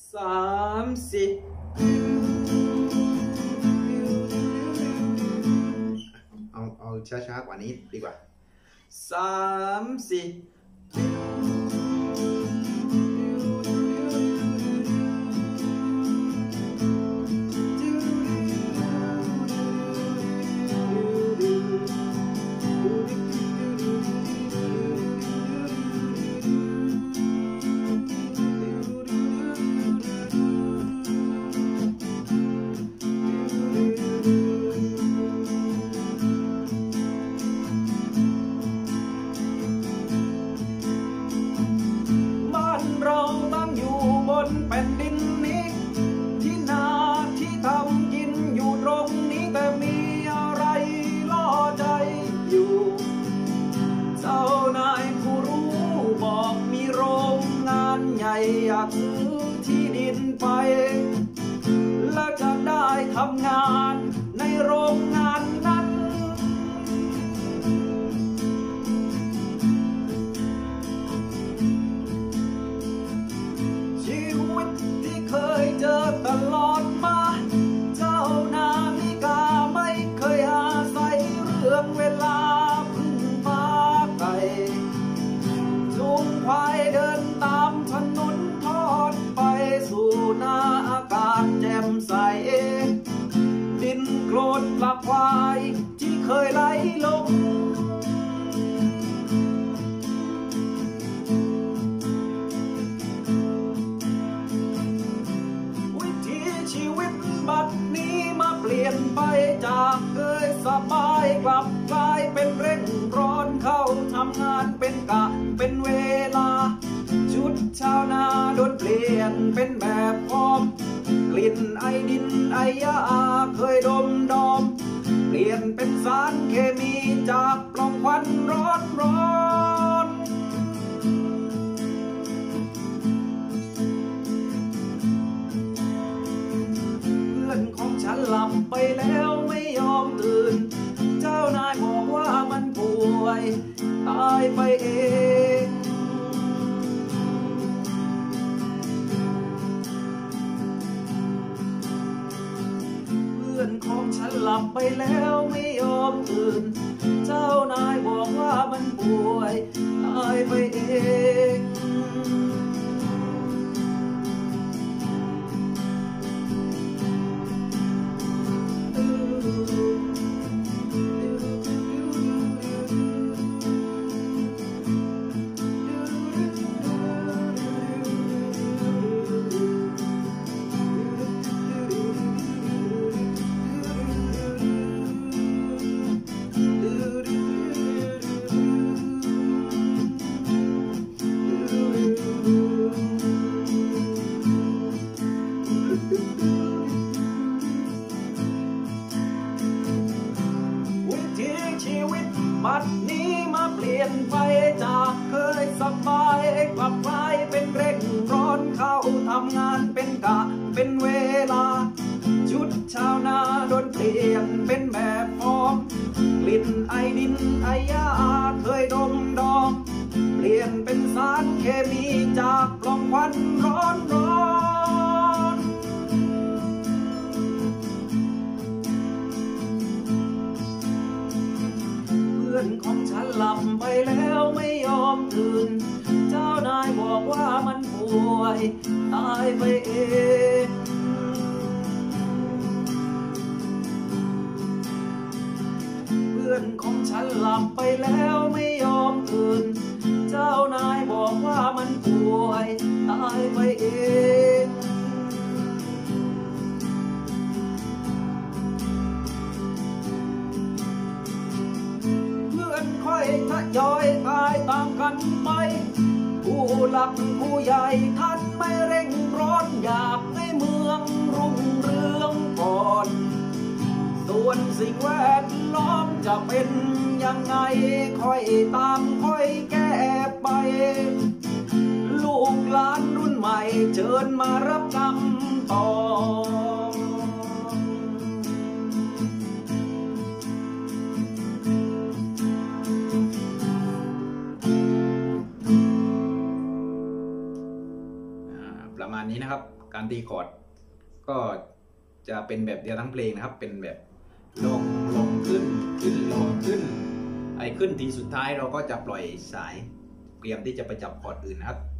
30เอาช้ากว่านี้ดีกว่า30แผ่นดินนี้ที่นาที่ทำกินอยู่ตรงนี้แต่มีอะไรล่อใจอยู่เจ้านายผู้รู้บอกมีโรงงานใหญ่อยากซื้อที่ดินไปและจะได้ทำงานในโรงงานนั้นเคยเจอตลอดมาเจ้านาฬิกาไม่เคยอาศัยเรื่องเวลาพึ่งพาไก่จูงควายเดินตามถนนทอดไปสู่นาอากาศแจ่มใสดินโคลนปลาควายที่เคยไหลลงชีวิตบัดนี้มาเปลี่ยนไปจากเคยสบายกลับกลายเป็นเร่งร้อนเข้าทำงานเป็นกะเป็นเวลาชุดชาวนาโดนเปลี่ยนเป็นแบบฟอมกลิ่นไอดินไอยาเคยดมเปลี่ยนเป็นสารเคมีจากปล่องควันร้อนของฉันหลับไปแล้วไม่ยอมตื่นเจ้านายบอกว่ามันป่วยตายไปเองเพื่อนของฉันหลับไปแล้วไม่ยอมตื่นเจ้านายบอกว่ามันป่วยตายไปเองชีวิตบัดนี้มาเปลี่ยนไปจากเคยสบายกลับกลายเป็นเร่งร้อนเข้าทำงานเป็นกะเป็นเวลาชุดชาวนาโดนเปลี่ยนเป็นแบบฟอมกลิ่นไอดินไอยาเคยดมเปลี่ยนเป็นสารเคมีจากปล่องควันร้อนของฉันหลับไปแล้วไม่ยอมตื่นเจ้านายบอกว่ามันป่วยตายไปเองเพื่อนของฉันหลับไปแล้วไม่ยอมตื่นเจ้านายบอกว่ามันป่วยตายไปเองค่อยทยอยตายตามกันไปผู้หลักผู้ใหญ่ท่านไม่เร่งร้อนอยากให้เมืองรุ่งเรืองก่อนส่วนสิ่งแวดล้อมจะเป็นยังไงค่อยตามค่อยแก้ไปลูกหลานรุ่นใหม่เชิญมารับกรรมต่อ ประมาณนี้นะครับการตีคอร์ดก็จะเป็นแบบเดียวทั้งเพลงนะครับเป็นแบบลงลงขึ้นขึ้นลงขึ้นไอ้ขึ้นทีสุดท้ายเราก็จะปล่อยสายเตรียมที่จะไปจับคอร์ดอื่นนะครับ